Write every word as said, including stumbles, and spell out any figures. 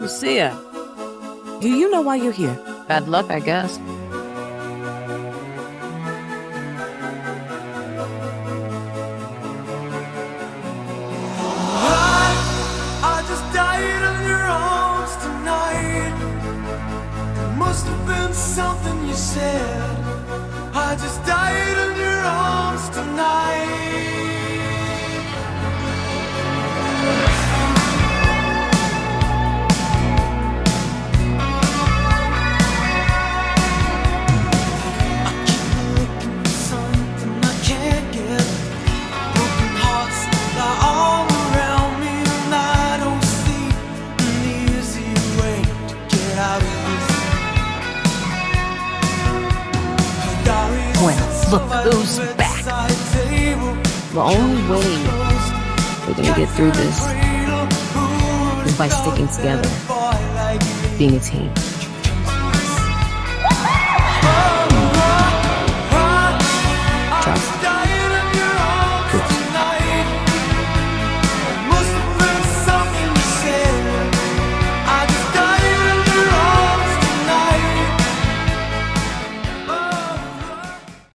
Lucia, do you know why you're here? Bad luck, I guess. I just died in your arms tonight. It must have been something you said. I just died in your arms tonight. Look who's back. The only way we're gonna get through this is by sticking together, being a team.